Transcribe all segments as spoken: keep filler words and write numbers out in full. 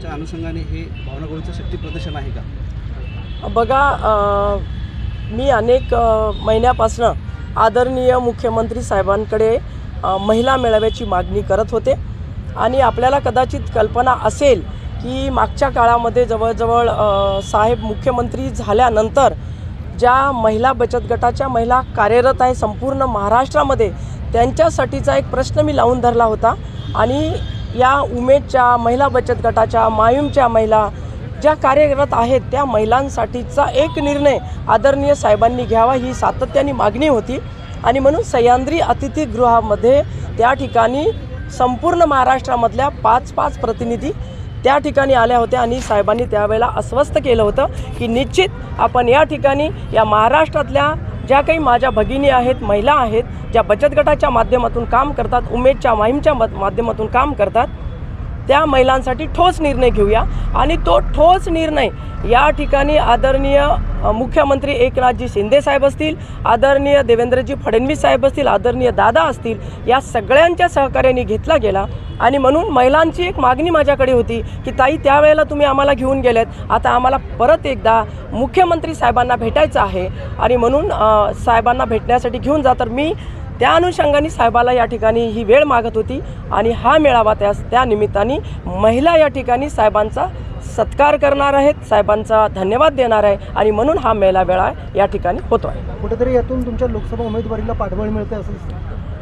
दिनाच्या अनुषंगाने हे भावना गवळीचं शक्ती प्रदर्शन आहे का? बघा, मी अनेक महिन्यापासून आदरणीय मुख्यमंत्री साहेबांकडे महिला मेळाव्याची मागणी करत होते आणि आपल्याला कदाचित कल्पना असेल की मागच्या काळामध्ये जवळजवळ साहेब मुख्यमंत्री झाल्यानंतर ज्या महिला बचत गटाच्या महिला कार्यरत आहे संपूर्ण महाराष्ट्रामध्ये, त्यांच्यासाठीचा एक प्रश्न मी लावून धरला होता आणि या उमेदच्या महिला बचत गटाच्या मायूमच्या महिला ज्या कार्यरत आहेत त्या महिलांसाठीचा एक निर्णय आदरणीय साहेबांनी घ्यावा ही सातत्याने मागणी होती. आणि म्हणून सह्याद्री अतिथीगृहामध्ये त्या ठिकाणी संपूर्ण महाराष्ट्रामधल्या पाच पाच प्रतिनिधी त्या ठिकाणी आल्या होत्या आणि साहेबांनी त्यावेळेला आश्वस्त केलं होतं की निश्चित आपण या ठिकाणी या महाराष्ट्रातल्या ज्या काही माझ्या भगिनी आहेत, महिला आहेत, ज्या बचत गटाच्या माध्यमातून काम करतात, उमेदच्या माहीमच्या माध्यमातून काम करतात, त्या महिलांसाठी ठोस निर्णय घेऊया. आणि तो ठोस निर्णय या ठिकाणी आदरणीय मुख्यमंत्री एकनाथजी शिंदे साहेब असतील, आदरणीय देवेंद्रजी फडणवीस साहेब असतील, आदरणीय दादा असतील, या सगळ्यांच्या सहकार्याने घेतला गेला. आणि म्हणून महिलांची एक मागणी माझ्याकडे होती की ताई, त्यावेळेला तुम्ही आम्हाला घेऊन गेलेत, आता आम्हाला परत एकदा मुख्यमंत्री साहेबांना भेटायचं आहे आणि म्हणून साहेबांना भेटण्यासाठी घेऊन जा. तर मी त्या अनुषंगाने साहेबाला या ठिकाणी ही वेळ मागत होती आणि हा मेळावा त्या त्या निमित्ताने महिला या ठिकाणी साहेबांचा सत्कार करणार आहेत, साहेबांचा धन्यवाद देणार आहे आणि म्हणून हा मेळावा या ठिकाणी होतो आहे. कुठेतरी यातून तुमच्या लोकसभा उमेदवारीला पाठबळ मिळते असं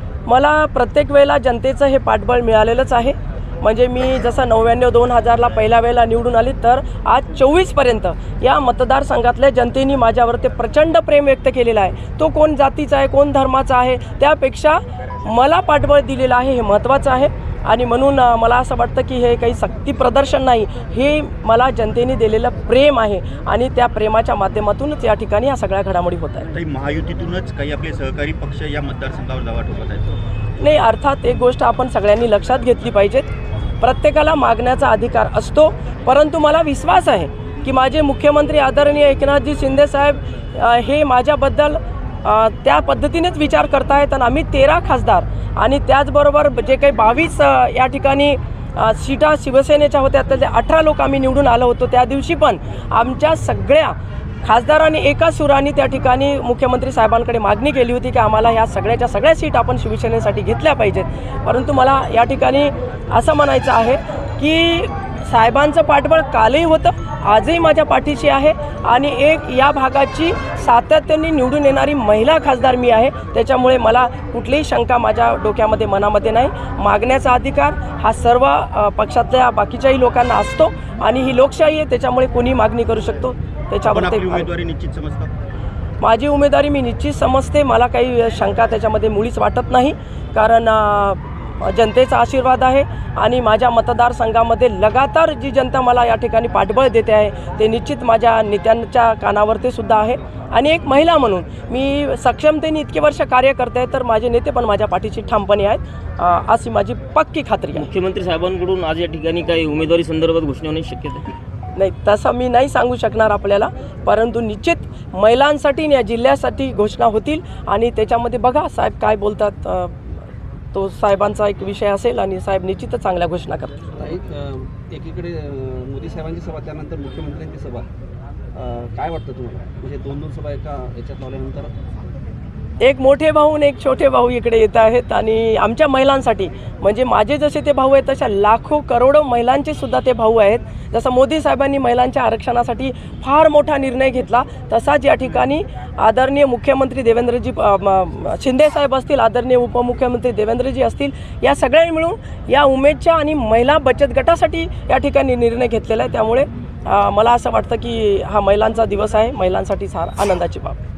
मला प्रत्येक वेळेला जनतेचं हे पाठबळ मिळालेलंच आहे. म्हणजे मी जसं नव्याण्णव दोन हजारला पहिल्या वेळेला निवडून आली, तर आज चोवीसपर्यंत या मतदारसंघातल्या जनतेने माझ्यावर ते प्रचंड प्रेम व्यक्त केलेलं आहे. तो कोण जातीचा आहे, कोण धर्माचा आहे, त्यापेक्षा मला पाठबळ दिलेलं आहे हे महत्त्वाचं आहे. आणि म्हणून मला असं वाटतं की हे काही शक्ती प्रदर्शन नाही, हे मला जनतेने दिलेलं प्रेम आहे आणि त्या प्रेमाच्या माध्यमातूनच या ठिकाणी या सगळ्या घडामोडी होत आहेत. महायुतीतूनच काही आपले सहकारी पक्ष या मतदारसंघावर दावा ठोकत आहेत? नाही, अर्थात एक गोष्ट आपण सगळ्यांनी लक्षात घेतली पाहिजेत. प्रत्येकाला मागण्याचा अधिकार असतो, परंतु मला विश्वास आहे की माझे मुख्यमंत्री आदरणीय एकनाथजी शिंदे साहेब हे माझ्याबद्दल त्या पद्धतीनेच विचार करतायत. आणि आम्ही तेरा खासदार आणि त्याचबरोबर जे काही बावीस या ठिकाणी सीटा शिवसेनेच्या होत्या त्यातले अठरा लोक आम्ही निवडून आलो होतो. त्या दिवशी पण आमच्या सगळ्या खासदारांनी एका सुराने त्या ठिकाणी मुख्यमंत्री साहेबांकडे मागणी केली होती की आम्हाला ह्या सगळ्याच्या सगळ्या सीट आपण शिवसेनेसाठी घेतल्या पाहिजेत. परंतु मला या ठिकाणी असं म्हणायचं आहे की साहेबांचं पाठबळ कालही होतं, आजही माझ्या पाठीशी आहे आणि एक या भागाची सातत्याने निवडून येणारी महिला खासदार मी आहे. त्याच्यामुळे मला कुठलीही शंका माझ्या डोक्यामध्ये मनामध्ये नाही. मागण्याचा अधिकार हा सर्व पक्षातल्या बाकीच्याही लोकांना असतो आणि ही लोकशाही आहे, त्याच्यामुळे कोणी मागणी करू शकतो. त्याच्यावर ते उमेदवारी निश्चित समजता? माझी उमेदवारी मी निश्चित समजते. मला काही शंका त्याच्यामध्ये मुळीच वाटत नाही, कारण जनतेचा आशीर्वाद आहे आणि माझ्या मतदारसंघामध्ये लगातार जी जनता मला या ठिकाणी पाठबळ देते आहे ते निश्चित माझ्या नेत्यांच्या कानावर ते सुद्धा आहे. आणि एक महिला म्हणून मी सक्षमतेने इतके वर्ष कार्य करते आहे, तर माझे नेते पण माझ्या पाठीशी ठामपणे आहेत अशी माझी पक्की खात्री आहे. मुख्यमंत्री साहेबांकडून आज या ठिकाणी काही उमेदवारी संदर्भात घोषणा होण्याची शक्यता आहे? नाही, तसं मी नाही सांगू शकणार आपल्याला, परंतु निश्चित महिलांसाठी या जिल्ह्यासाठी घोषणा होतील आणि त्याच्यामध्ये बघा साहेब काय बोलतात, तो साहेबांचा एक विषय असेल आणि साहेब निश्चितच चांगल्या घोषणा करतील. एकीकडे मोदी साहेबांची सभा, त्यानंतर मुख्यमंत्र्यांची सभा, काय वाटतं तुम्हाला? म्हणजे दोन दोन सभा एका याच्यात लावल्यानंतर एक मोठे भाऊ आणि एक छोटे भाऊ इकडे येत आहेत आणि आमच्या महिलांसाठी म्हणजे माझे जसे ते भाऊ आहेत तशा लाखो करोडो महिलांचे सुद्धा ते भाऊ आहेत. जसं मोदी साहेबांनी महिलांच्या आरक्षणासाठी फार मोठा निर्णय घेतला, तसाच या ठिकाणी आदरणीय मुख्यमंत्री देवेंद्रजी शिंदे साहेब असतील, आदरणीय उपमुख्यमंत्री देवेंद्रजी असतील, या सगळ्यांनी मिळून या उमेदच्या आणि महिला बचत गटासाठी या ठिकाणी निर्णय घेतलेला आहे. त्यामुळे मला असं वाटतं की हा महिलांचा दिवस आहे, महिलांसाठी फार आनंदाची बाब.